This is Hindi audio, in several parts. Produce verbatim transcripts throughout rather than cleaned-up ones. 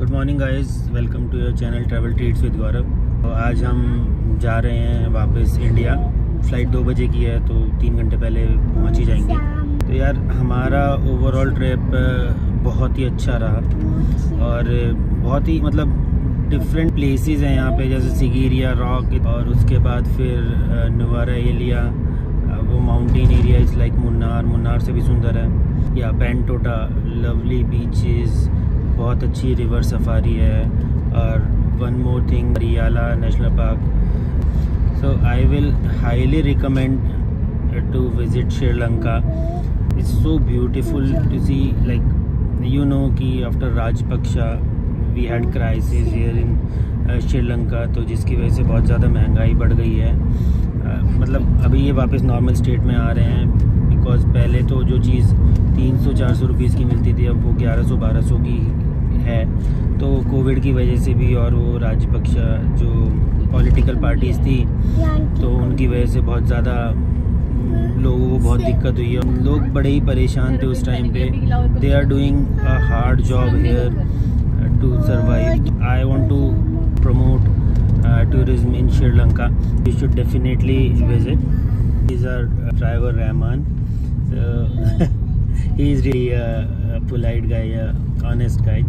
Good morning guys, welcome to your channel travel treats with Gaurav. तो आज हम जा रहे हैं वापस इंडिया। फ़्लाइट दो बजे की है तो तीन घंटे पहले पहुंच ही जाएंगे। तो यार हमारा ओवरऑल ट्रिप बहुत ही अच्छा रहा और बहुत ही मतलब डिफरेंट प्लेसेस हैं यहाँ पे, जैसे सिगीरिया रॉक और उसके बाद फिर नुवारा एलिया, वो mountain area is like Munnar Munnar से भी सुंदर है। या बेंटोटा, लवली बीचेस, बहुत अच्छी रिवर सफारी है। और one more thing, Yala national park. So I will highly recommend to visit Sri Lanka. It's so beautiful to see, like you know कि after Rajapaksa we had crisis here in Sri Lanka, तो जिसकी वजह से बहुत ज़्यादा महंगाई बढ़ गई है। uh, मतलब अभी ये वापस नॉर्मल स्टेट में आ रहे हैं, बिकॉज पहले तो जो चीज़ तीन सौ चार सौ रुपीज़ की मिलती थी अब वो ग्यारह सौ बारह सौ की है। तो कोविड की वजह से भी और वो राजपक्षा जो पॉलिटिकल पार्टीज़ थी तो उनकी वजह से बहुत ज़्यादा लोगों को बहुत दिक्कत हुई है। लोग बड़े ही परेशान थे उस टाइम पे। They are doing a hard job here to survive. I want to promote uh, tourism in Sri Lanka. You should definitely visit. He's our uh, driver Rahman. So he is really a, a polite guy, a honest guy.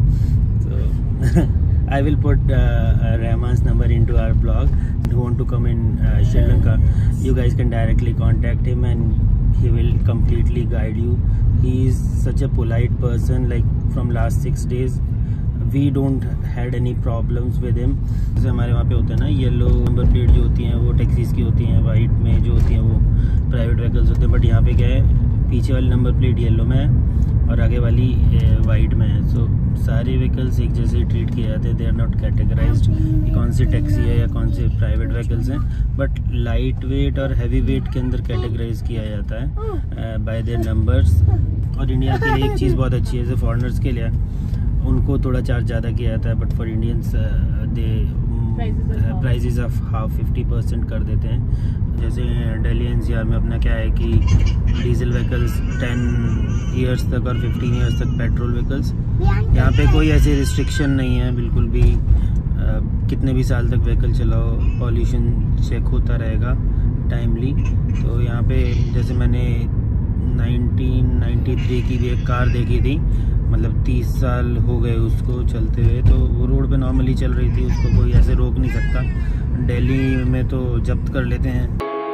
So I will put uh, uh, Rahman's number into our blog. If you want to come in uh, Sri Lanka, you guys can directly contact him and he will completely guide you. He is such a polite person. Like from last six days we don't had any problems with him. जैसे हमारे वहाँ पे होता है ना, येलो नंबर प्लेट जो होती हैं वो टैक्सीज़ की होती हैं, वाइट में जो होती हैं वो प्राइवेट व्हीकल्स होते हैं। बट यहाँ पे क्या है, पीछे वाली नंबर प्लेट येलो में है और आगे वाली वाइट में है। सो सारे व्हीकल्स एक जैसे ट्रीट किए जाते हैं। दे आर नॉट कैटेगराइज्ड कि कौन सी टैक्सी है या कौन से प्राइवेट व्हीकल्स हैं, बट लाइट वेट और हैवी वेट के अंदर कैटेगराइज किया जाता है बाय देयर नंबर्स। और इंडिया के लिए एक चीज़ बहुत अच्छी है, जैसे फॉरनर्स के लिए उनको थोड़ा चार्ज ज़्यादा किया जाता है, but for Indians they prices of half fifty percent कर देते हैं। जैसे दिल्ली एन सी आर में अपना क्या है कि डीजल व्हीकल्स टेन इयर्स तक और फिफ्टीन इयर्स तक पेट्रोल व्हीकल्स। यहाँ पे कोई ऐसी रिस्ट्रिक्शन नहीं है बिल्कुल भी। uh, कितने भी साल तक व्हीकल चलाओ, पॉल्यूशन चेक होता रहेगा टाइमली। तो यहाँ पे जैसे मैंने नाइनटीन नाइंटी थ्री की भी एक कार देखी थी, मतलब तीस साल हो गए उसको चलते हुए, तो वो रोड पे नॉर्मली चल रही थी, उसको कोई ऐसे रोक नहीं सकता। दिल्ली में तो जब्त कर लेते हैं।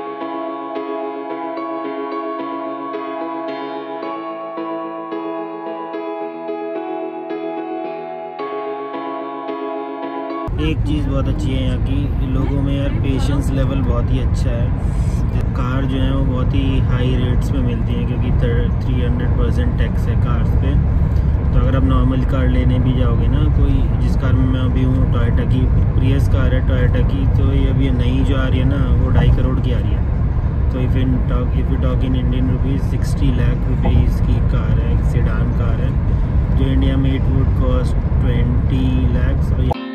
एक चीज़ बहुत अच्छी है यहाँ की, लोगों में यार पेशेंस लेवल बहुत ही अच्छा है। कार जो है वो बहुत ही हाई रेट्स पे मिलती हैं, क्योंकि थ्री हंड्रेड परसेंट टैक्स है कार्स पे। तो अगर आप नॉर्मल कार लेने भी जाओगे ना, कोई जिस कार में मैं अभी हूँ टोयोटा की प्रियस कार है टोयोटा की, तो ये अभी नई जो आ रही है ना वो ढाई करोड़ की आ रही है। तो if in talk if you talk in Indian rupees sixty lakh rupees की कार है, एक सेडान कार है, जो इंडिया में it would cost twenty lakhs.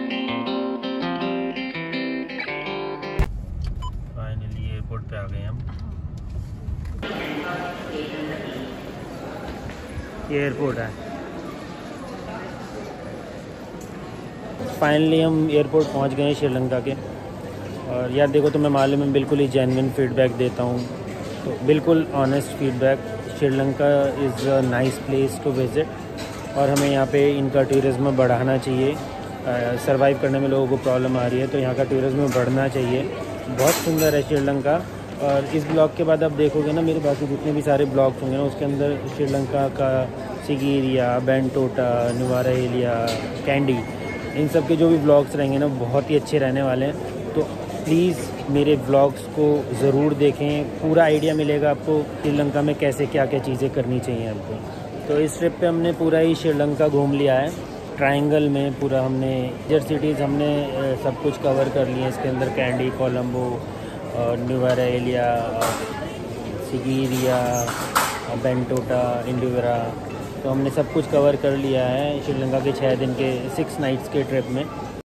Finally airport पे आ गए हम। ये एयरपोर्ट है। फाइनली हम एयरपोर्ट पहुंच गए हैं श्रीलंका के। और यार देखो, तो मैं मालूम है बिल्कुल ही जेन्युइन फीडबैक देता हूं, तो बिल्कुल honest feedback. Sri Lanka is a nice place to visit और हमें यहाँ पे इनका टूरिज़्म बढ़ाना चाहिए। सरवाइव करने में लोगों को प्रॉब्लम आ रही है, तो यहाँ का टूरिज़्म बढ़ना चाहिए। बहुत सुंदर है श्रीलंका। और इस ब्लॉग के बाद आप देखोगे ना, मेरे बाकी जितने भी सारे ब्लॉग्स होंगे ना उसके अंदर श्रीलंका का सिगीरिया, बेंटोटा, नुवारा एलिया, कैंडी, इन सब के जो भी ब्लॉग्स रहेंगे ना बहुत ही अच्छे रहने वाले हैं। तो प्लीज़ मेरे ब्लॉग्स को ज़रूर देखें, पूरा आइडिया मिलेगा आपको श्रीलंका में कैसे क्या क्या चीज़ें करनी चाहिए हमको। तो इस ट्रिप पे हमने पूरा ही श्रीलंका घूम लिया है, ट्रायंगल में पूरा हमने मेजर सिटीज़ हमने सब कुछ कवर कर लिए। इसके अंदर कैंडी, कोलंबो और नुवारा एलिया, सिगीरिया, बेंटोटा, इंडिवरा, तो हमने सब कुछ कवर कर लिया है श्रीलंका के छः दिन के सिक्स नाइट्स के ट्रिप में।